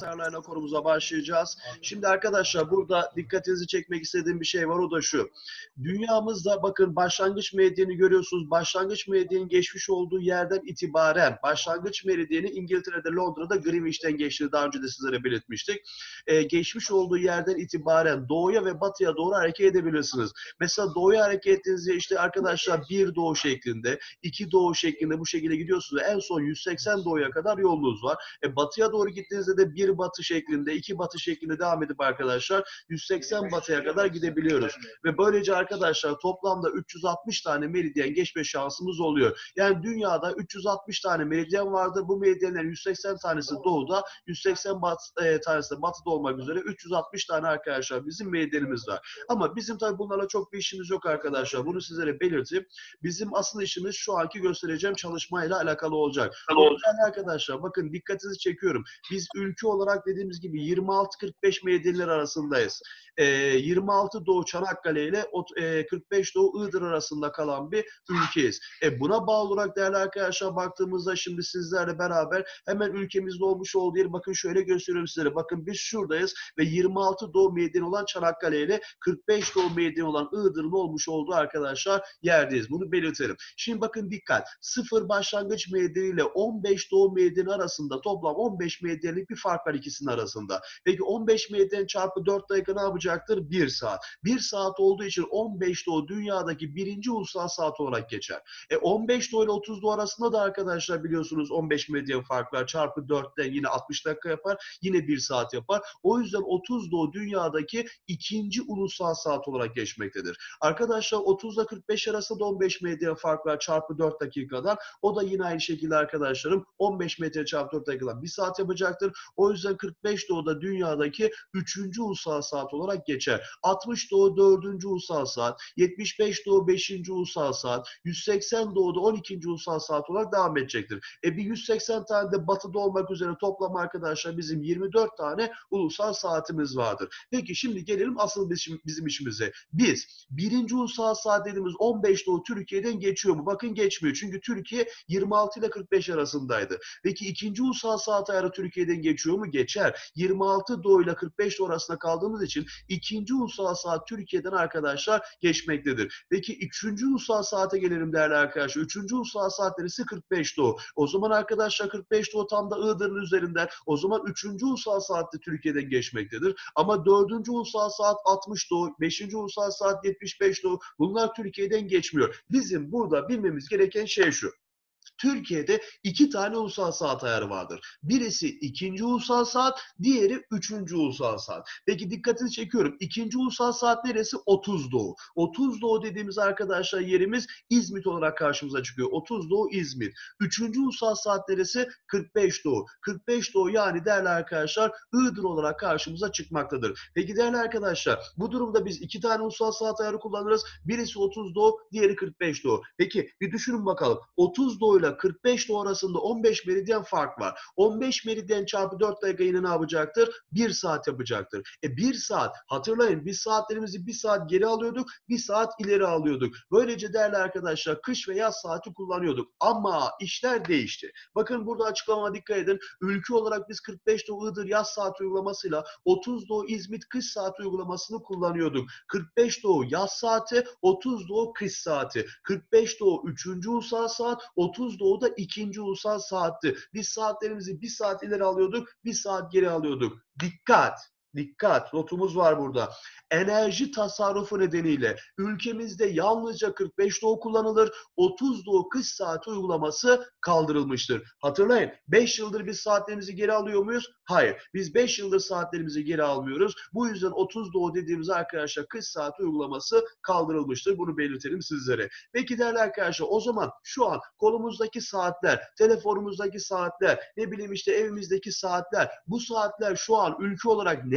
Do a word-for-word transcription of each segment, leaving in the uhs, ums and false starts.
Ayarlarla konumuza başlayacağız. Şimdi arkadaşlar burada dikkatinizi çekmek istediğim bir şey var, o da şu. Dünyamızda bakın başlangıç meridyeni görüyorsunuz. Başlangıç meridyenin geçmiş olduğu yerden itibaren başlangıç meridyeni İngiltere'de, Londra'da Greenwich'ten geçtiğini daha önce de sizlere belirtmiştik. Ee, geçmiş olduğu yerden itibaren doğuya ve batıya doğru hareket edebilirsiniz. Mesela doğuya hareket ettiğinizde işte arkadaşlar bir doğu şeklinde, iki doğu şeklinde bu şekilde gidiyorsunuz ve en son yüz seksen doğuya kadar yolunuz var. E, batıya doğru gittiğinizde de bir batı şeklinde, iki batı şeklinde devam edip arkadaşlar yüz seksen batıya kadar gidebiliyoruz. Ve böylece arkadaşlar toplamda üç yüz altmış tane meridyen geçme şansımız oluyor. Yani dünyada üç yüz altmış tane meridyen vardır. Bu meridyenlerin yüz seksen tanesi doğuda, yüz seksen bat, e, tanesi de batıda olmak üzere üç yüz altmış tane arkadaşlar bizim meridyenimiz var. Ama bizim tabii bunlarla çok bir işimiz yok arkadaşlar. Bunu sizlere belirteyim. Bizim asıl işimiz şu anki göstereceğim çalışmayla alakalı olacak. Değerli arkadaşlar bakın dikkatinizi çekiyorum. Biz ülke olarak dediğimiz gibi yirmi altı kırk beş meridyenler arasındayız. E, yirmi altı Doğu Çanakkale ile e, kırk beş Doğu Iğdır arasında kalan bir ülkeyiz. E, buna bağlı olarak değerli arkadaşlar baktığımızda şimdi sizlerle beraber hemen ülkemizde olmuş olduğu yeri bakın şöyle gösteriyorum sizlere. Bakın biz şuradayız ve yirmi altı Doğu meridyen olan Çanakkale ile kırk beş Doğu meridyen olan Iğdır'ın olmuş olduğu arkadaşlar yerdeyiz. Bunu belirtelim. Şimdi bakın dikkat. Sıfır başlangıç meridyeni ile on beş Doğu meridyeni arasında toplam on beş meridyenlik bir fark var ikisinin arasında. Peki on beş meridyen çarpı dört dakika ne yapacaktır? bir saat. bir saat olduğu için on beş Doğu dünyadaki birinci ulusal saat olarak geçer. E on beş Doğu ile otuz Doğu arasında da arkadaşlar biliyorsunuz on beş meridyen fark var. Çarpı dörtten yine altmış dakika yapar. Yine bir saat yapar. O yüzden otuz Doğu dünyadaki ikinci ulusal saat olarak geçmektedir. Arkadaşlar otuz ile kırk beş arasında on beş meridyen fark var. Çarpı dört dakikadan. O da yine aynı şekilde arkadaşlarım on beş metre çarpı dört dakikadan bir saat yapacaktır. O yüzden kırk beş Doğu'da dünyadaki üçüncü ulusal saat olarak geçer. altmış Doğu dördüncü ulusal saat, yetmiş beş Doğu beşinci ulusal saat, yüz seksen Doğu'da on ikinci ulusal saat olarak devam edecektir. E bir yüz seksen tane de batıda olmak üzere toplam arkadaşlar bizim yirmi dört tane ulusal saatimiz vardır. Peki şimdi gelelim asıl bizim, bizim işimize. Biz birinci ulusal saat dediğimiz on beş Doğu Türkiye'den geçiyor mu? Bakın geçmiyor. Çünkü Türkiye yirmi altı ile kırk beş arasındaydı. Peki ikinci ulusal saat ayarı Türkiye'den geçiyor mu? Geçer. yirmi altı Doğu ile kırk beş Doğu arasında kaldığımız için ikinci ulusal saat Türkiye'den arkadaşlar geçmektedir. Peki üçüncü ulusal saate gelelim değerli arkadaşlar. Üçüncü ulusal saat neresi? kırk beş Doğu. O zaman arkadaşlar kırk beş Doğu tam da Iğdır'ın üzerinden. O zaman üçüncü ulusal saatte Türkiye'den geçmektedir. Ama dördüncü ulusal saat altmış Doğu, beşinci ulusal saat yetmiş beş Doğu. Bunlar Türkiye'den geçmiyor. Bizim burada bilmemiz gereken şey şu. Türkiye'de iki tane ulusal saat ayarı vardır. Birisi ikinci ulusal saat, diğeri üçüncü ulusal saat. Peki dikkatini çekiyorum. İkinci ulusal saat neresi? otuz Doğu. otuz Doğu dediğimiz arkadaşlar yerimiz İzmit olarak karşımıza çıkıyor. otuz Doğu İzmit. Üçüncü ulusal saat neresi? kırk beş Doğu. kırk beş Doğu yani değerli arkadaşlar Iğdır olarak karşımıza çıkmaktadır. Peki değerli arkadaşlar bu durumda biz iki tane ulusal saat ayarı kullanırız. Birisi otuz Doğu, diğeri kırk beş Doğu. Peki bir düşünün bakalım. otuz Doğu ile kırk beş Doğu arasında on beş meridyen fark var. on beş meridyen çarpı dört dakika yine ne yapacaktır? bir saat yapacaktır. E bir saat hatırlayın biz saatlerimizi bir saat geri alıyorduk, bir saat ileri alıyorduk. Böylece değerli arkadaşlar kış ve yaz saati kullanıyorduk. Ama işler değişti. Bakın burada açıklamama dikkat edin. Ülke olarak biz kırk beş Doğu Iğdır yaz saati uygulamasıyla otuz Doğu İzmit kış saati uygulamasını kullanıyorduk. kırk beş Doğu yaz saati, otuz Doğu kış saati. kırk beş Doğu üçüncü ulusal saat, otuz Doğu'da ikinci ulusal saatti. Biz saatlerimizi bir saat ileri alıyorduk, bir saat geri alıyorduk. Dikkat! Dikkat! Notumuz var burada. Enerji tasarrufu nedeniyle ülkemizde yalnızca kırk beş Doğu kullanılır, otuz Doğu kış saati uygulaması kaldırılmıştır. Hatırlayın, beş yıldır biz saatlerimizi geri alıyor muyuz? Hayır. Biz beş yıldır saatlerimizi geri almıyoruz. Bu yüzden otuz Doğu dediğimiz arkadaşlar kış saati uygulaması kaldırılmıştır. Bunu belirtelim sizlere. Peki değerli arkadaşlar o zaman şu an kolumuzdaki saatler, telefonumuzdaki saatler, ne bileyim işte evimizdeki saatler, bu saatler şu an ülke olarak nereye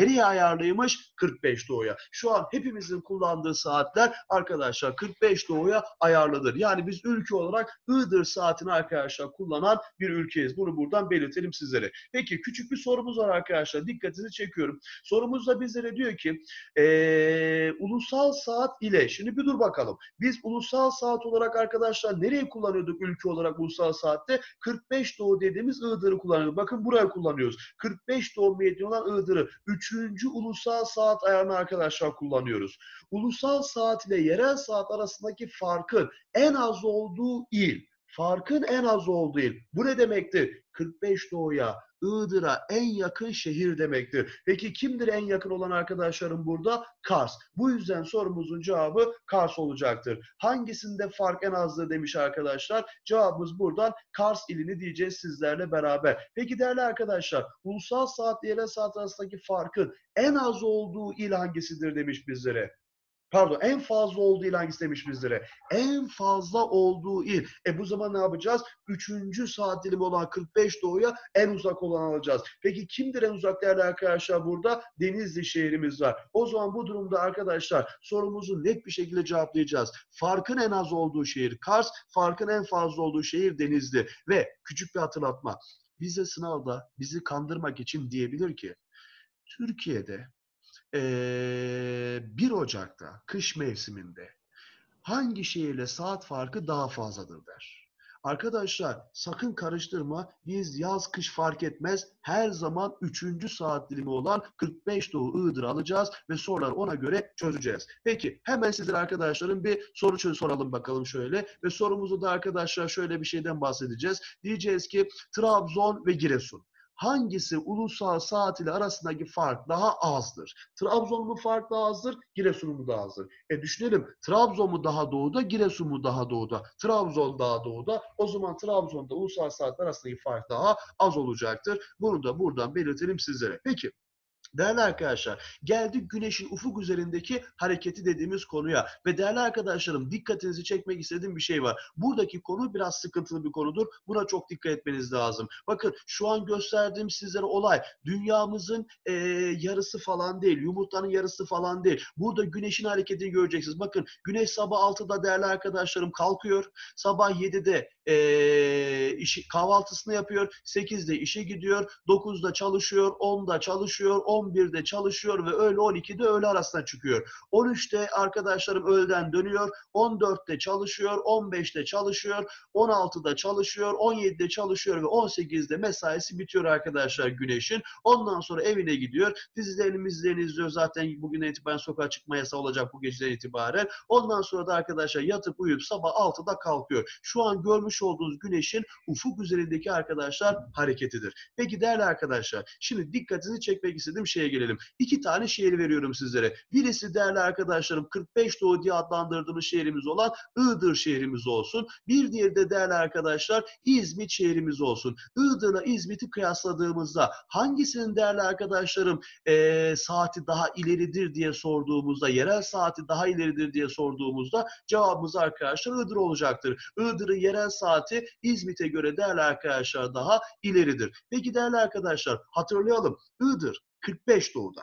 nereye ayarlıymış? kırk beş doğuya. Şu an hepimizin kullandığı saatler arkadaşlar kırk beş doğuya ayarlıdır. Yani biz ülke olarak Iğdır saatini arkadaşlar kullanan bir ülkeyiz. Bunu buradan belirtelim sizlere. Peki küçük bir sorumuz var arkadaşlar. Dikkatinizi çekiyorum. Sorumuzda bizlere diyor ki ee, ulusal saat ile, şimdi bir dur bakalım. Biz ulusal saat olarak arkadaşlar nereye kullanıyorduk ülke olarak ulusal saatte? kırk beş doğu dediğimiz Iğdır'ı kullanıyorduk. Bakın buraya kullanıyoruz. kırk beş doğu medyası olan Iğdır'ı üçüncü ulusal saat ayarını arkadaşlar kullanıyoruz. Ulusal saat ile yerel saat arasındaki farkın en az olduğu il. Farkın en az olduğu il. Bu ne demektir? kırk beş doğuya, Iğdır'a en yakın şehir demektir. Peki kimdir en yakın olan arkadaşlarım burada? Kars. Bu yüzden sorumuzun cevabı Kars olacaktır. Hangisinde fark en azdır demiş arkadaşlar. Cevabımız buradan Kars ilini diyeceğiz sizlerle beraber. Peki değerli arkadaşlar, ulusal saat ile yerel saat arasındaki farkın en az olduğu il hangisidir demiş bizlere. Pardon, en fazla olduğu il hangisi demiş bizlere? En fazla olduğu il. E bu zaman ne yapacağız? Üçüncü saat dilimi olan kırk beş doğuya en uzak olan alacağız. Peki kimdir en uzak değerli arkadaşlar burada? Denizli şehrimiz var. O zaman bu durumda arkadaşlar sorumuzu net bir şekilde cevaplayacağız. Farkın en az olduğu şehir Kars, farkın en fazla olduğu şehir Denizli. Ve küçük bir hatırlatma. Bize sınavda bizi kandırmak için diyebilir ki Türkiye'de Ee, bir Ocak'ta kış mevsiminde hangi şehirle saat farkı daha fazladır der. Arkadaşlar sakın karıştırma. Biz yaz kış fark etmez. Her zaman üçüncü saat dilimi olan kırk beş doğu Iğdır alacağız ve soruları ona göre çözeceğiz. Peki hemen sizlere arkadaşlarım bir soru çöz soralım bakalım şöyle. Ve sorumuzu da arkadaşlar şöyle bir şeyden bahsedeceğiz. Diyeceğiz ki Trabzon ve Giresun. Hangisi ulusal saat ile arasındaki fark daha azdır? Trabzon mu fark daha azdır, Giresun mu daha azdır? E düşünelim, Trabzon mu daha doğuda, Giresun mu daha doğuda? Trabzon daha doğuda. O zaman Trabzon'da ulusal saatler arasındaki fark daha az olacaktır. Bunu da buradan belirtelim sizlere. Peki. Değerli arkadaşlar, geldik güneşin ufuk üzerindeki hareketi dediğimiz konuya ve değerli arkadaşlarım dikkatinizi çekmek istediğim bir şey var. Buradaki konu biraz sıkıntılı bir konudur. Buna çok dikkat etmeniz lazım. Bakın şu an gösterdiğim sizlere olay dünyamızın e, yarısı falan değil, yumurtanın yarısı falan değil. Burada güneşin hareketini göreceksiniz. Bakın güneş sabah altıda değerli arkadaşlarım kalkıyor. Sabah yedide e, işi, kahvaltısını yapıyor. sekizde işe gidiyor. dokuzda çalışıyor. onda çalışıyor. on birde çalışıyor ve öğle on ikide öğle arasına çıkıyor. on üçte arkadaşlarım öğleden dönüyor. on dörtte çalışıyor. on beşte çalışıyor. on altıda çalışıyor. on yedide çalışıyor ve on sekizde mesaisi bitiyor arkadaşlar güneşin. Ondan sonra evine gidiyor. Dizilerini mizlerini izliyor. Zaten bugün itibaren sokağa çıkma yasağı olacak bu geceden itibaren. Ondan sonra da arkadaşlar yatıp uyuyup sabah altıda kalkıyor. Şu an görmüş olduğunuz güneşin ufuk üzerindeki arkadaşlar hareketidir. Peki değerli arkadaşlar, şimdi dikkatinizi çekmek istediğim şeye gelelim. İki tane şehir veriyorum sizlere. Birisi değerli arkadaşlarım kırk beş doğu diye adlandırdığımız şehrimiz olan Iğdır şehrimiz olsun. Bir diğeri de değerli arkadaşlar İzmit şehrimiz olsun. Iğdır'la İzmit'i kıyasladığımızda hangisinin değerli arkadaşlarım e, saati daha ileridir diye sorduğumuzda, yerel saati daha ileridir diye sorduğumuzda cevabımız arkadaşlar Iğdır olacaktır. Iğdır'ın yerel saati İzmit'e göre değerli arkadaşlar daha ileridir. Peki değerli arkadaşlar hatırlayalım. Iğdır kırk beş doğuda.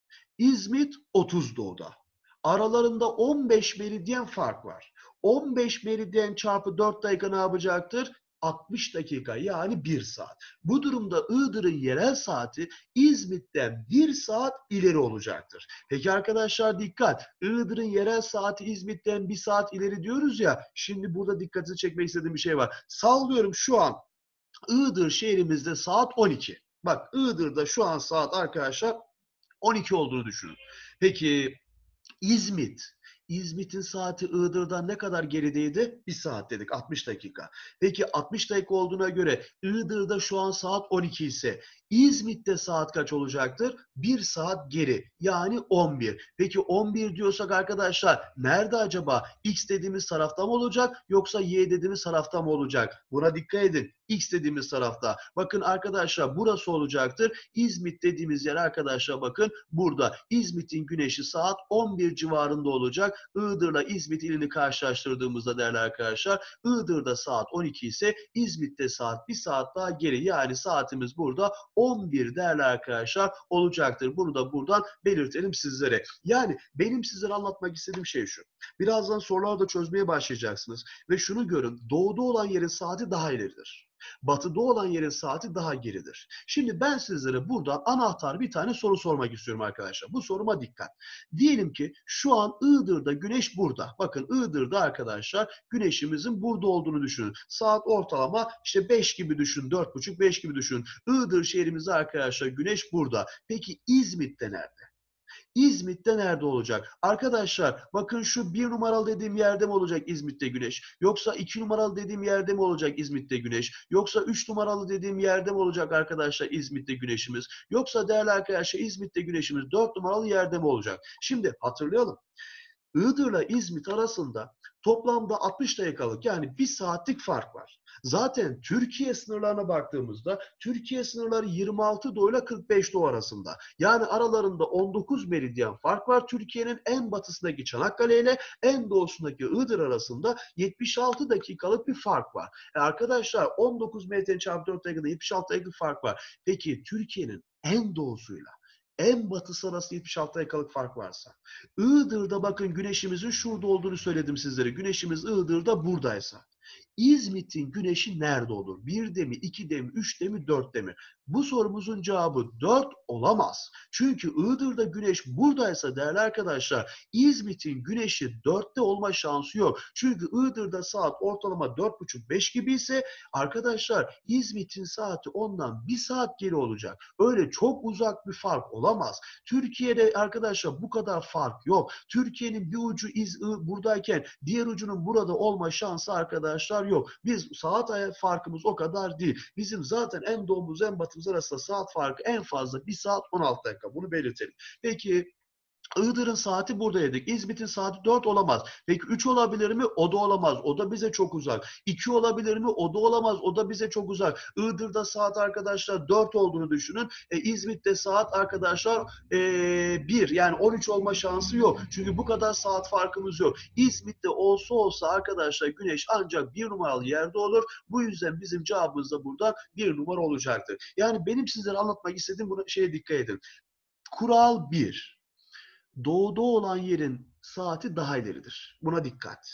İzmit otuz doğuda. Aralarında on beş meridyen fark var. on beş meridyen çarpı dört dakika ne yapacaktır? altmış dakika yani bir saat. Bu durumda Iğdır'ın yerel saati İzmit'ten bir saat ileri olacaktır. Peki arkadaşlar dikkat. Iğdır'ın yerel saati İzmit'ten bir saat ileri diyoruz ya. Şimdi burada dikkatini çekmek istediğim bir şey var. Sallıyorum şu an Iğdır şehrimizde saat on iki. Bak Iğdır'da şu an saat arkadaşlar on iki olduğunu düşünün. Peki İzmit. İzmit'in saati Iğdır'dan ne kadar gerideydi? Bir saat dedik, altmış dakika. Peki altmış dakika olduğuna göre Iğdır'da şu an saat on iki ise İzmit'te saat kaç olacaktır? bir saat geri. Yani on bir. Peki on bir diyorsak arkadaşlar nerede acaba? X dediğimiz tarafta mı olacak yoksa Y dediğimiz tarafta mı olacak? Buna dikkat edin. X dediğimiz tarafta. Bakın arkadaşlar burası olacaktır. İzmit dediğimiz yer arkadaşlar bakın burada. İzmit'in güneşi saat on bir civarında olacak. Iğdır'la İzmit ilini karşılaştırdığımızda değerli arkadaşlar Iğdır'da saat on iki ise İzmit'te saat bir saat daha geri. Yani saatimiz burada on bir değerli arkadaşlar olacaktır. Bunu da buradan belirtelim sizlere. Yani benim sizlere anlatmak istediğim şey şu. Birazdan soruları da çözmeye başlayacaksınız. Ve şunu görün, doğuda olan yerin saati daha ileridir. Batıda olan yerin saati daha geridir. Şimdi ben sizlere buradan anahtar bir tane soru sormak istiyorum arkadaşlar. Bu soruma dikkat. Diyelim ki şu an Iğdır'da güneş burada. Bakın Iğdır'da arkadaşlar güneşimizin burada olduğunu düşünün. Saat ortalama işte beş gibi düşün, dört buçuk beş gibi düşün. Iğdır şehrimizde arkadaşlar güneş burada. Peki İzmit'te nerede? İzmit'te nerede olacak? Arkadaşlar bakın şu bir numaralı dediğim yerde mi olacak İzmit'te güneş? Yoksa iki numaralı dediğim yerde mi olacak İzmit'te güneş? Yoksa üç numaralı dediğim yerde mi olacak arkadaşlar İzmit'te güneşimiz? Yoksa değerli arkadaşlar İzmit'te güneşimiz dört numaralı yerde mi olacak? Şimdi hatırlayalım. Iğdır'la İzmit arasında toplamda altmış dakikalık yani bir saatlik fark var. Zaten Türkiye sınırlarına baktığımızda Türkiye sınırları yirmi altı doğu ile kırk beş doğu arasında. Yani aralarında on dokuz meridyen fark var. Türkiye'nin en batısındaki Çanakkale ile en doğusundaki Iğdır arasında yetmiş altı dakikalık bir fark var. E arkadaşlar on dokuz meridyen çarpı dört dakikada yetmiş altı dakikalık fark var. Peki Türkiye'nin en doğusuyla en batısı arası yetmiş altı dakikalık fark varsa. Iğdır'da bakın güneşimizin şurada olduğunu söyledim sizlere. Güneşimiz Iğdır'da buradaysa. İzmit'in güneşi nerede olur? birde mi, ikide mi, üçte mi, dörtte mi? Bu sorumuzun cevabı dört olamaz. Çünkü Iğdır'da güneş buradaysa değerli arkadaşlar İzmit'in güneşi dörtte olma şansı yok. Çünkü Iğdır'da saat ortalama dört buçuk beş gibi ise arkadaşlar İzmit'in saati ondan bir saat geri olacak. Öyle çok uzak bir fark olamaz. Türkiye'de arkadaşlar bu kadar fark yok. Türkiye'nin bir ucu iz, buradayken diğer ucunun burada olma şansı arkadaşlar yok. Biz saat farkımız o kadar değil. Bizim zaten en doğumuz en batımız arasında saat farkı en fazla bir saat on altı dakika. Bunu belirtelim. Peki Iğdır'ın saati buradaydık. İzmit'in saati dört olamaz. Peki üç olabilir mi? O da olamaz. O da bize çok uzak. iki olabilir mi? O da olamaz. O da bize çok uzak. Iğdır'da saat arkadaşlar dört olduğunu düşünün. E, İzmit'te saat arkadaşlar e, bir. Yani on üç olma şansı yok. Çünkü bu kadar saat farkımız yok. İzmit'te olsa olsa arkadaşlar güneş ancak bir numaralı yerde olur. Bu yüzden bizim cevabımız da burada bir numara olacaktır. Yani benim sizlere anlatmak istediğim buna şeye dikkat edin. Kural bir. Doğuda olan yerin saati daha ileridir. Buna dikkat.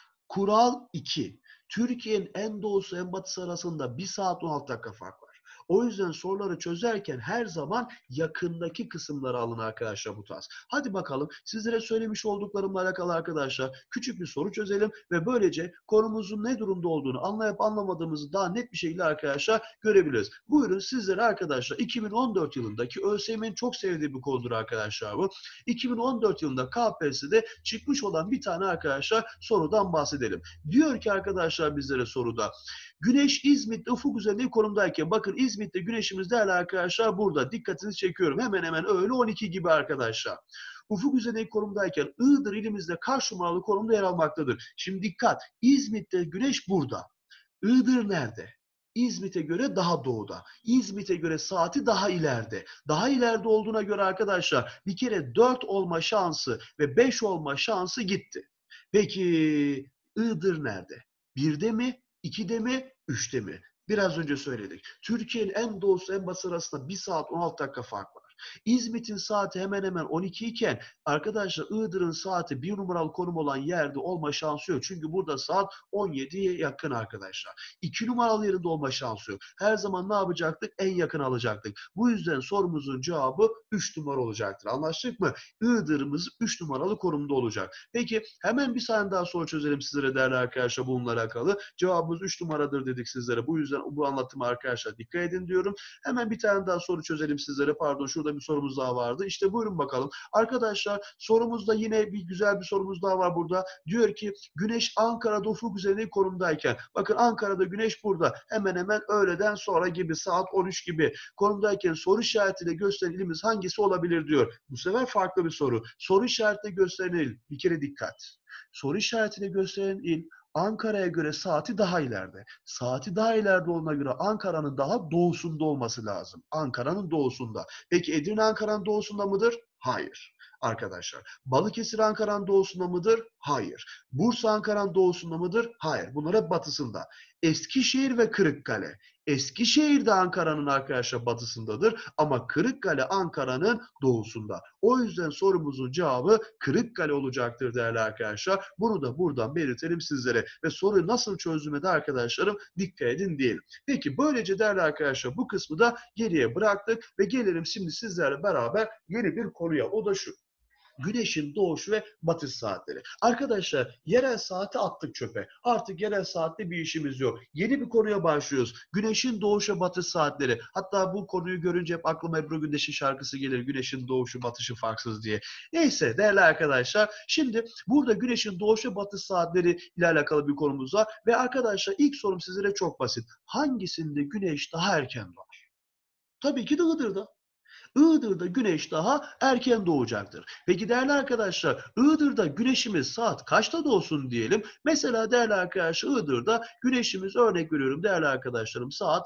Kural iki. Türkiye'nin en doğusu en batısı arasında bir saat on altı dakika fark var. O yüzden soruları çözerken her zaman yakındaki kısımları alın arkadaşlar bu tarz. Hadi bakalım sizlere söylemiş olduklarımla alakalı arkadaşlar küçük bir soru çözelim ve böylece konumuzun ne durumda olduğunu anlayıp anlamadığımızı daha net bir şekilde arkadaşlar görebiliriz. Buyurun sizlere arkadaşlar iki bin on dört yılındaki ÖSYM'nin çok sevdiği bir konudur arkadaşlar bu. iki bin on dört yılında K P S S'de çıkmış olan bir tane arkadaşlar sorudan bahsedelim. Diyor ki arkadaşlar bizlere soruda Güneş İzmit'te ufuk üzerinde konumdayken bakın İzmit'te güneşimiz değerli arkadaşlar burada. Dikkatinizi çekiyorum. Hemen hemen öğle on iki gibi arkadaşlar. Ufuk üzerindeki konumdayken Iğdır ilimizde kaç numaralı konumda yer almaktadır? Şimdi dikkat. İzmit'te güneş burada. Iğdır nerede? İzmit'e göre daha doğuda. İzmit'e göre saati daha ileride. Daha ileride olduğuna göre arkadaşlar bir kere dört olma şansı ve beş olma şansı gitti. Peki Iğdır nerede? birde mi? ikide mi? üçte mi? Biraz önce söyledik. Türkiye'nin en doğusu en batısı arasında bir saat on altı dakika fark var. İzmit'in saati hemen hemen on iki iken arkadaşlar Iğdır'ın saati bir numaralı konum olan yerde olma şansı yok. Çünkü burada saat on yediye yakın arkadaşlar. iki numaralı yerinde olma şansı yok. Her zaman ne yapacaktık? En yakın alacaktık. Bu yüzden sorumuzun cevabı üç numara olacaktır. Anlaştık mı? Iğdır'ımız üç numaralı konumda olacak. Peki hemen bir tane daha soru çözelim sizlere değerli arkadaşlar bununla alakalı. Cevabımız üç numaradır dedik sizlere. Bu yüzden bu anlatıma arkadaşlar dikkat edin diyorum. Hemen bir tane daha soru çözelim sizlere. Pardon şurada bir sorumuz daha vardı. İşte buyurun bakalım. Arkadaşlar sorumuzda yine bir güzel bir sorumuz daha var burada. Diyor ki Güneş Ankara'da ufuk üzerinde konumdayken. Bakın Ankara'da Güneş burada. Hemen hemen öğleden sonra gibi saat on üç gibi konumdayken soru işaretiyle gösteren ilimiz hangisi olabilir diyor. Bu sefer farklı bir soru. Soru işaretiyle gösteren il. Bir kere dikkat. Soru işaretiyle gösteren il Ankara'ya göre saati daha ileride. Saati daha ileride olduğuna göre Ankara'nın daha doğusunda olması lazım. Ankara'nın doğusunda. Peki Edirne Ankara'nın doğusunda mıdır? Hayır. Arkadaşlar. Balıkesir Ankara'nın doğusunda mıdır? Hayır. Bursa Ankara'nın doğusunda mıdır? Hayır. Bunlar hep batısında. Eskişehir ve Kırıkkale. Eskişehir de Ankara'nın arkadaşlar batısındadır ama Kırıkkale Ankara'nın doğusunda. O yüzden sorumuzun cevabı Kırıkkale olacaktır değerli arkadaşlar. Bunu da buradan belirtelim sizlere ve soruyu nasıl çözdüğüme de arkadaşlarım dikkat edin diyelim. Peki böylece değerli arkadaşlar bu kısmı da geriye bıraktık ve gelelim şimdi sizlerle beraber yeni bir konuya. O da şu: Güneşin doğuş ve batış saatleri. Arkadaşlar yerel saati attık çöpe. Artık yerel saatte bir işimiz yok. Yeni bir konuya başlıyoruz. Güneşin doğuş ve batış saatleri. Hatta bu konuyu görünce hep aklıma Ebru Gündeş'in şarkısı gelir. Güneşin doğuşu batışı farksız diye. Neyse değerli arkadaşlar. Şimdi burada güneşin doğuş ve batış saatleri ile alakalı bir konumuz var. Ve arkadaşlar ilk sorum sizlere çok basit. Hangisinde güneş daha erken doğar? Tabii ki de Iğdır'da. Iğdır'da güneş daha erken doğacaktır. Peki değerli arkadaşlar, Iğdır'da güneşimiz saat kaçta doğsun diyelim? Mesela değerli arkadaşlar, Iğdır'da güneşimiz, örnek veriyorum değerli arkadaşlarım, saat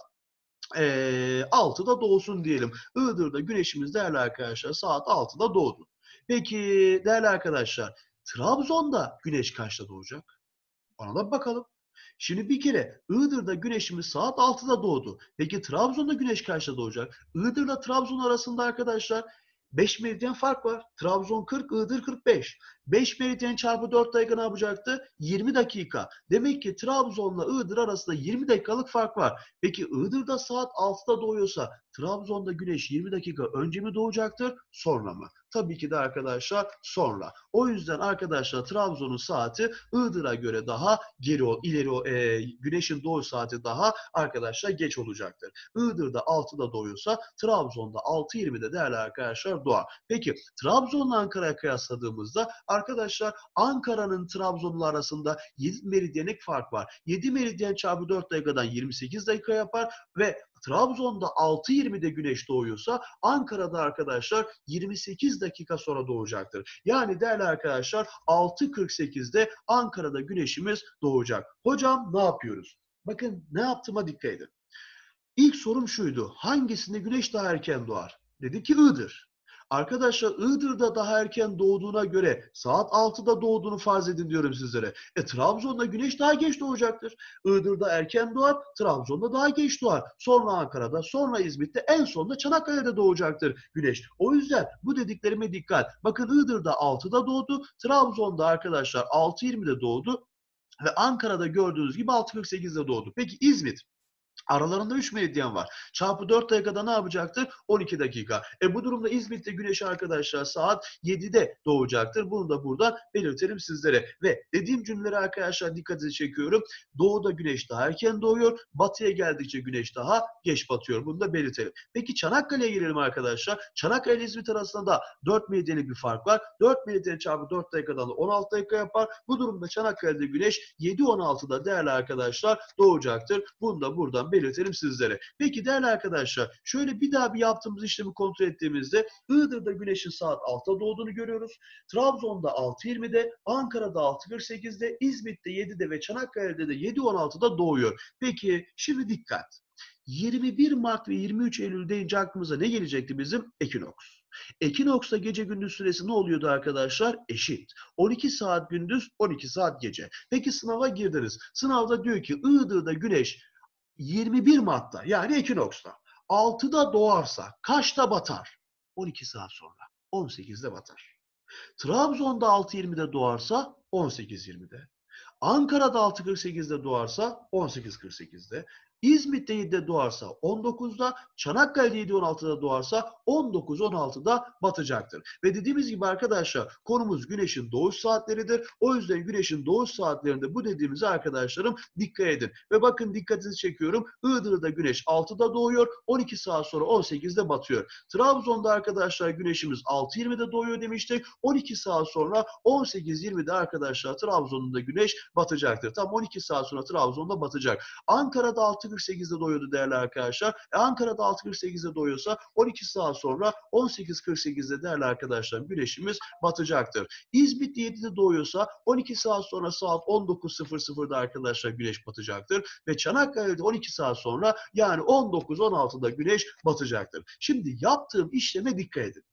eee altıda doğsun diyelim. Iğdır'da güneşimiz değerli arkadaşlar saat altıda doğdu. Peki değerli arkadaşlar, Trabzon'da güneş kaçta doğacak? Ona da bakalım. Şimdi bir kere Iğdır'da güneşimiz saat altıda doğdu. Peki Trabzon'da güneş kaçta doğacak? Iğdır'la Trabzon arasında arkadaşlar beş meridyen fark var. Trabzon kırk, Iğdır kırk beş. beş meridyen çarpı dört dakika ne yapacaktı? yirmi dakika. Demek ki Trabzon'la Iğdır arasında yirmi dakikalık fark var. Peki Iğdır'da saat altıda doğuyorsa Trabzon'da güneş yirmi dakika önce mi doğacaktır, sonra mı? Tabii ki de arkadaşlar sonra. O yüzden arkadaşlar Trabzon'un saati Iğdır'a göre daha geri ileri e, güneşin doğuş saati daha arkadaşlar geç olacaktır. Iğdır'da altıda doğuyorsa Trabzon'da altı yirmide değerli arkadaşlar doğar. Peki Trabzon'la Ankara'ya kıyasladığımızda arkadaşlar Ankara'nın Trabzon'la arasında yedi meridyenlik fark var. yedi meridyen çarpı dört dakikadan yirmi sekiz dakika yapar ve Trabzon'da altı yirmide güneş doğuyorsa Ankara'da arkadaşlar yirmi sekiz dakika sonra doğacaktır. Yani değerli arkadaşlar altı kırk sekizde Ankara'da güneşimiz doğacak. Hocam ne yapıyoruz? Bakın ne yaptığıma dikkat edin. İlk sorum şuydu: hangisinde güneş daha erken doğar? Dedi ki Iğdır. Arkadaşlar Iğdır'da daha erken doğduğuna göre saat altıda doğduğunu farz edin diyorum sizlere. E Trabzon'da güneş daha geç doğacaktır. Iğdır'da erken doğar, Trabzon'da daha geç doğar. Sonra Ankara'da, sonra İzmit'te, en sonunda Çanakkale'de doğacaktır güneş. O yüzden bu dediklerime dikkat. Bakın Iğdır'da altıda doğdu, Trabzon'da arkadaşlar altı yirmide doğdu ve Ankara'da gördüğünüz gibi altı kırk sekizde doğdu. Peki İzmit? Aralarında üç meridyen var. Çarpı dört dakikada ne yapacaktır? on iki dakika. E bu durumda İzmit'te güneş arkadaşlar saat yedide doğacaktır. Bunu da burada belirtelim sizlere. Ve dediğim cümleleri arkadaşlar dikkatinizi çekiyorum. Doğuda güneş daha erken doğuyor. Batıya geldikçe güneş daha geç batıyor. Bunu da belirtelim. Peki Çanakkale'ye gelelim arkadaşlar. Çanakkale ile İzmit arasında da dört meridyenlik bir fark var. dört meridyen çarpı dört dakikadan da on altı dakika yapar. Bu durumda Çanakkale'de güneş yedi on altıda değerli arkadaşlar doğacaktır. Bunu da buradan belirtelim sizlere. Peki değerli arkadaşlar, şöyle bir daha bir yaptığımız işlemi kontrol ettiğimizde Iğdır'da güneşin saat altıda doğduğunu görüyoruz. Trabzon'da altı yirmide, Ankara'da altı kırk sekizde, İzmit'te yedide ve Çanakkale'de de yedi on altıda doğuyor. Peki şimdi dikkat. yirmi bir Mart ve yirmi üç Eylül deyince aklımıza ne gelecekti bizim? Ekinoks. Ekinoks'ta gece gündüz süresi ne oluyordu arkadaşlar? Eşit. on iki saat gündüz, on iki saat gece. Peki sınava girdiniz. Sınavda diyor ki Iğdır'da güneş yirmi bir Mart'ta, yani ekinoks'ta altıda doğarsa kaçta batar? on iki saat sonra. on sekizde batar. Trabzon'da altı yirmide doğarsa on sekiz yirmide. Ankara'da altı kırk sekizde doğarsa on sekiz kırk sekizde. İzmit'te yedide doğarsa on dokuzda, Çanakkale'de yedi on altıda doğarsa on dokuz on altıda batacaktır. Ve dediğimiz gibi arkadaşlar konumuz güneşin doğuş saatleridir. O yüzden güneşin doğuş saatlerinde bu dediğimize arkadaşlarım dikkat edin. Ve bakın dikkatinizi çekiyorum. Iğdır'da güneş altıda doğuyor, on iki saat sonra on sekizde batıyor. Trabzon'da arkadaşlar güneşimiz altı yirmide doğuyor demiştik. on iki saat sonra on sekiz yirmide arkadaşlar Trabzon'da güneş batacaktır. Tam on iki saat sonra Trabzon'da batacak. Ankara'da altı kırk sekizde doğuyordu değerli arkadaşlar. E Ankara'da altı kırk sekizde doğuyorsa on iki saat sonra on sekiz kırk sekizde değerli arkadaşlar güneşimiz batacaktır. İzmit yedide doğuyorsa on iki saat sonra saat on dokuz sıfır sıfırda arkadaşlar güneş batacaktır. Ve Çanakkale'de on iki saat sonra, yani on dokuz on altıda güneş batacaktır. Şimdi yaptığım işleme dikkat edin.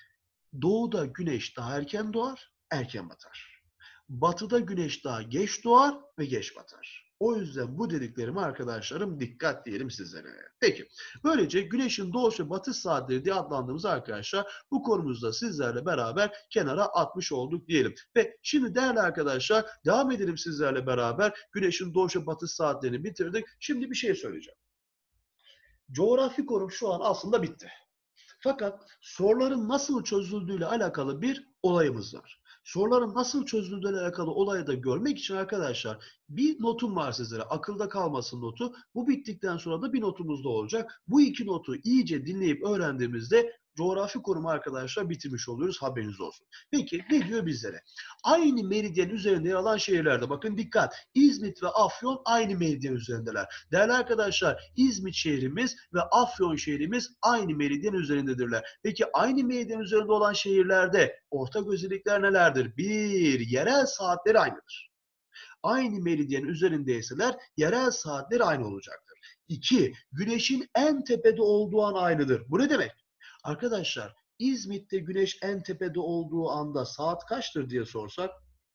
Doğuda güneş daha erken doğar, erken batar. Batıda güneş daha geç doğar ve geç batar. O yüzden bu dediklerime arkadaşlarım dikkat diyelim sizlere. Peki, böylece güneşin doğuş ve batış saatleri diye adlandığımız arkadaşlar bu konumuzda sizlerle beraber kenara atmış olduk diyelim. Ve şimdi değerli arkadaşlar devam edelim sizlerle beraber. Güneşin doğuş ve batış saatlerini bitirdik. Şimdi bir şey söyleyeceğim. Coğrafi konum şu an aslında bitti. Fakat soruların nasıl çözüldüğüyle alakalı bir olayımız var. Soruların nasıl çözüldüğüyle alakalı olayı da görmek için arkadaşlar bir notum var sizlere. Akılda kalmasın notu. Bu bittikten sonra da bir notumuz da olacak. Bu iki notu iyice dinleyip öğrendiğimizde coğrafi konumu arkadaşlar bitirmiş oluyoruz. Haberiniz olsun. Peki ne diyor bizlere? Aynı meridyen üzerinde yer alan şehirlerde bakın dikkat. İzmit ve Afyon aynı meridyen üzerindeler. Değerli arkadaşlar İzmit şehrimiz ve Afyon şehrimiz aynı meridyen üzerindedirler. Peki aynı meridyen üzerinde olan şehirlerde ortak özellikler nelerdir? Bir, yerel saatleri aynıdır. Aynı meridyen üzerindeyseler yerel saatleri aynı olacaktır. İki, güneşin en tepede olduğu an aynıdır. Bu ne demek? Arkadaşlar İzmit'te güneş en tepede olduğu anda saat kaçtır diye sorsak,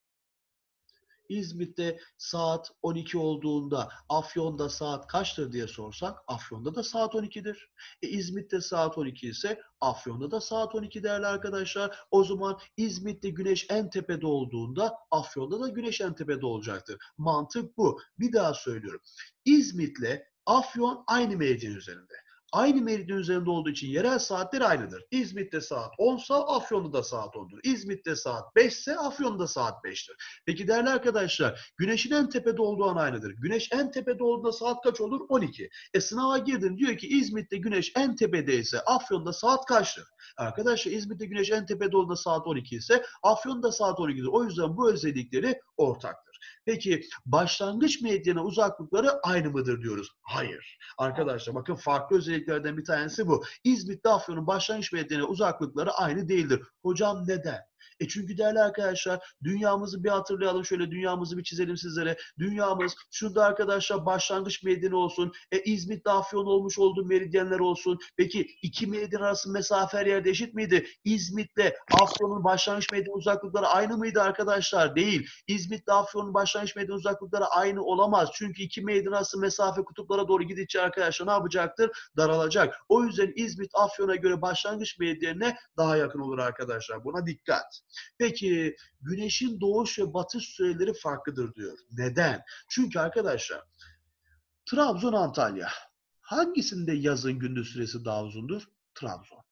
İzmit'te saat on iki olduğunda Afyon'da saat kaçtır diye sorsak Afyon'da da saat on ikidir. E, İzmit'te saat on iki ise Afyon'da da saat on iki değerli arkadaşlar. O zaman İzmit'te güneş en tepede olduğunda Afyon'da da güneş en tepede olacaktır. Mantık bu. Bir daha söylüyorum. İzmit'le Afyon aynı meridyen üzerinde. Aynı meridyen üzerinde olduğu için yerel saatler aynıdır. İzmit'te saat onsa Afyon'da da saat ondur. İzmit'te saat beşse Afyon'da saat beştir. Peki değerli arkadaşlar güneşin en tepede olduğu an aynıdır. Güneş en tepede olduğunda saat kaç olur? on iki. E sınava girdin diyor ki İzmit'te güneş en tepedeyse Afyon'da saat kaçtır? Arkadaşlar İzmit'te güneş en tepede olduğunda saat on iki ise Afyon'da saat on ikidir. O yüzden bu özellikleri ortaktır. Peki başlangıç meridyenine uzaklıkları aynı mıdır diyoruz? Hayır. Arkadaşlar bakın farklı özelliklerden bir tanesi bu. İzmit'te Afyon'un başlangıç meridyenine uzaklıkları aynı değildir. Hocam neden? E çünkü değerli arkadaşlar dünyamızı bir hatırlayalım, şöyle dünyamızı bir çizelim sizlere. Dünyamız şurada arkadaşlar başlangıç meridyen olsun. E İzmit'te Afyon olmuş olduğu meridyenler olsun. Peki iki meridyen arası mesafe her yerde eşit miydi? İzmit'le Afyon'un başlangıç meridyen uzaklıkları aynı mıydı arkadaşlar? Değil. İzmit'le Afyon'un başlangıç meridyen uzaklıkları aynı olamaz. Çünkü iki meridyen arası mesafe kutuplara doğru gidince arkadaşlar ne yapacaktır? Daralacak. O yüzden İzmit Afyon'a göre başlangıç meridyenine daha yakın olur arkadaşlar. Buna dikkat. Peki güneşin doğuş ve batış süreleri farklıdır diyor. Neden? Çünkü arkadaşlar Trabzon, Antalya. Hangisinde yazın gündüz süresi daha uzundur? Trabzon.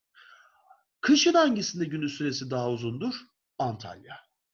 Kışın hangisinde gündüz süresi daha uzundur? Antalya.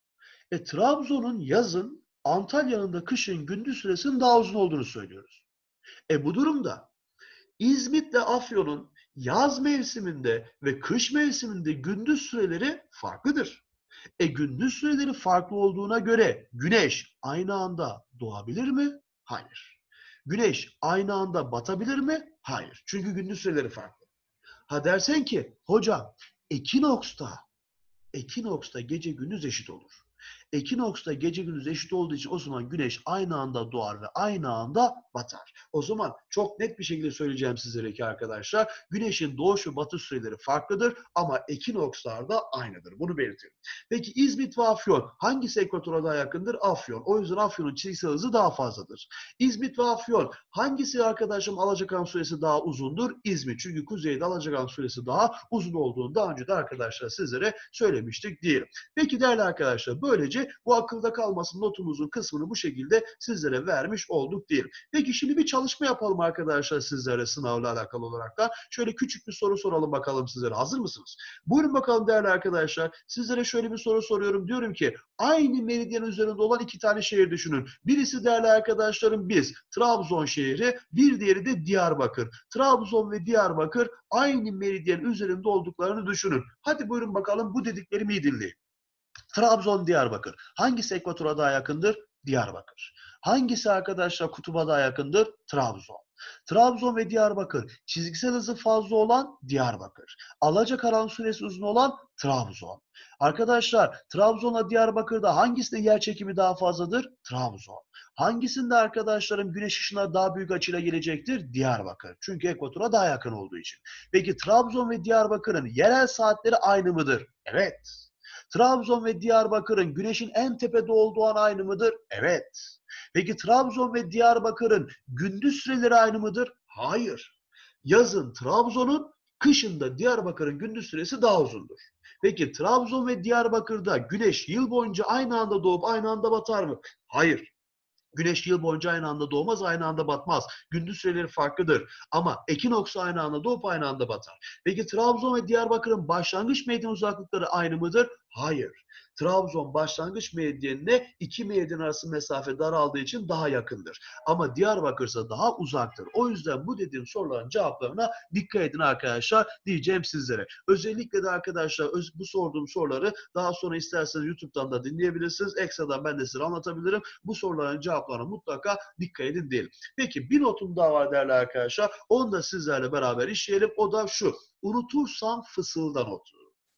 E Trabzon'un yazın, Antalya'nın da kışın gündüz süresinin daha uzun olduğunu söylüyoruz. E bu durumda İzmit'le Afyon'un yaz mevsiminde ve kış mevsiminde gündüz süreleri farklıdır. E gündüz süreleri farklı olduğuna göre güneş aynı anda doğabilir mi? Hayır. Güneş aynı anda batabilir mi? Hayır. Çünkü gündüz süreleri farklı. Ha dersen ki hocam ekinoksta, ekinoksta gece gündüz eşit olur. Ekinoksta gece gündüz eşit olduğu için o zaman güneş aynı anda doğar ve aynı anda batar. O zaman çok net bir şekilde söyleyeceğim sizlere ki arkadaşlar güneşin doğuş ve batış süreleri farklıdır ama ekinokslar da aynıdır. Bunu belirtelim. Peki İzmit ve Afyon hangisi ekvatora daha yakındır? Afyon. O yüzden Afyon'un çizgisel hızı daha fazladır. İzmit ve Afyon hangisi arkadaşım alacakalan süresi daha uzundur? İzmit. Çünkü kuzeyde alacakalan süresi daha uzun olduğunu daha önce de arkadaşlar sizlere söylemiştik diyelim. Peki değerli arkadaşlar böylece bu akılda kalmasın notumuzun kısmını bu şekilde sizlere vermiş olduk diyelim. Peki şimdi bir çalışma yapalım arkadaşlar sizlere sınavla alakalı olarak da. Şöyle küçük bir soru soralım bakalım sizlere. Hazır mısınız? Buyurun bakalım değerli arkadaşlar. Sizlere şöyle bir soru soruyorum. Diyorum ki aynı meridyen üzerinde olan iki tane şehir düşünün. Birisi değerli arkadaşlarım biz Trabzon şehri, bir diğeri de Diyarbakır. Trabzon ve Diyarbakır aynı meridyen üzerinde olduklarını düşünün. Hadi buyurun bakalım bu dediklerimi iyi dinleyin. Trabzon, Diyarbakır. Hangisi ekvatora daha yakındır? Diyarbakır. Hangisi arkadaşlar kutuba daha yakındır? Trabzon. Trabzon ve Diyarbakır. Çizgisel hızı fazla olan Diyarbakır. Alacakaran süresi uzun olan Trabzon. Arkadaşlar Trabzon'la Diyarbakır'da hangisinde yer çekimi daha fazladır? Trabzon. Hangisinde arkadaşlarım güneş ışınları daha büyük açıyla gelecektir? Diyarbakır. Çünkü ekvatora daha yakın olduğu için. Peki Trabzon ve Diyarbakır'ın yerel saatleri aynı mıdır? Evet. Trabzon ve Diyarbakır'ın güneşin en tepede olduğu an aynı mıdır? Evet. Peki Trabzon ve Diyarbakır'ın gündüz süreleri aynı mıdır? Hayır. Yazın Trabzon'un, kışın da Diyarbakır'ın gündüz süresi daha uzundur. Peki Trabzon ve Diyarbakır'da güneş yıl boyunca aynı anda doğup aynı anda batar mı? Hayır. Güneş yıl boyunca aynı anda doğmaz, aynı anda batmaz. Gündüz süreleri farklıdır. Ama ekinoks aynı anda doğup aynı anda batar. Peki Trabzon ve Diyarbakır'ın başlangıç meridyen uzaklıkları aynı mıdır? Hayır. Trabzon başlangıç meridyenine iki meridyen arası mesafe daraldığı için daha yakındır. Ama Diyarbakır ise daha uzaktır. O yüzden bu dediğim soruların cevaplarına dikkat edin arkadaşlar diyeceğim sizlere. Özellikle de arkadaşlar bu sorduğum soruları daha sonra isterseniz YouTube'dan da dinleyebilirsiniz. Ekstradan ben de size anlatabilirim. Bu soruların cevaplarına mutlaka dikkat edin diyelim. Peki bir notum daha var değerli arkadaşlar. Onu da sizlerle beraber işleyelim. O da şu. Unutursam fısılda notu.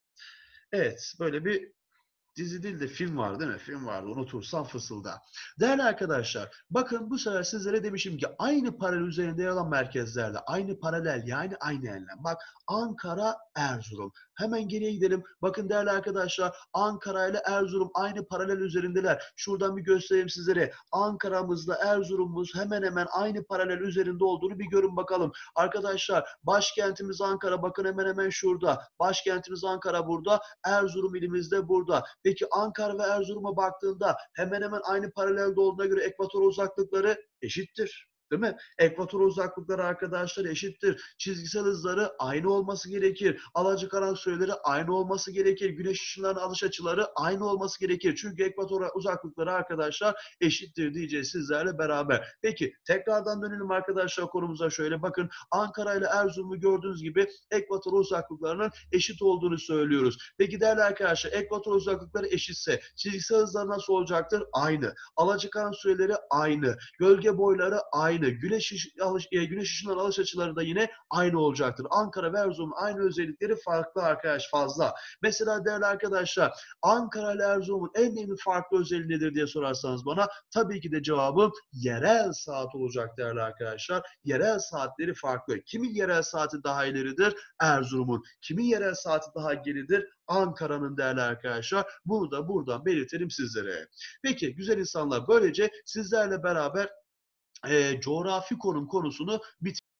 Evet, böyle bir dizi değil de film var değil mi? Film vardı. Unutursan fısılda. Değerli arkadaşlar, bakın bu sefer sizlere demişim ki aynı paralel üzerinde yer alan merkezlerde aynı paralel yani aynı enlem. Bak Ankara, Erzurum. Hemen geriye gidelim. Bakın değerli arkadaşlar Ankara ile Erzurum aynı paralel üzerindeler. Şuradan bir göstereyim sizlere. Ankara'mızla Erzurum'umuz hemen hemen aynı paralel üzerinde olduğunu bir görün bakalım. Arkadaşlar başkentimiz Ankara bakın hemen hemen şurada. Başkentimiz Ankara burada. Erzurum ilimizde burada. Peki Ankara ve Erzurum'a baktığında hemen hemen aynı paralelde olduğuna göre ekvator uzaklıkları eşittir. Değil mi? Ekvator uzaklıkları arkadaşlar eşittir. Çizgisel hızları aynı olması gerekir. Alacakaranlık süreleri aynı olması gerekir. Güneş ışınlarının alış açıları aynı olması gerekir. Çünkü ekvator uzaklıkları arkadaşlar eşittir diyeceğiz sizlerle beraber. Peki tekrardan dönelim arkadaşlar konumuza şöyle bakın. Ankara ile Erzurum'u gördüğünüz gibi ekvator uzaklıklarının eşit olduğunu söylüyoruz. Peki değerli arkadaşlar ekvator uzaklıkları eşitse çizgisel hızlar nasıl olacaktır? Aynı. Alacakaranlık süreleri aynı. Gölge boyları aynı. Güneş, ış alış e, güneş ışınlarının alış açıları da yine aynı olacaktır. Ankara ve Erzurum'un aynı özellikleri farklı arkadaş fazla. Mesela değerli arkadaşlar Ankara ile Erzurum'un en önemli farklı özelliği nedir diye sorarsanız bana tabii ki de cevabım yerel saat olacak değerli arkadaşlar. Yerel saatleri farklı. Kimin yerel saati daha ileridir? Erzurum'un. Kimin yerel saati daha geridir? Ankara'nın değerli arkadaşlar. Bunu da buradan belirtelim sizlere. Peki güzel insanlar böylece sizlerle beraber e, coğrafi konum konusunu bitirdik.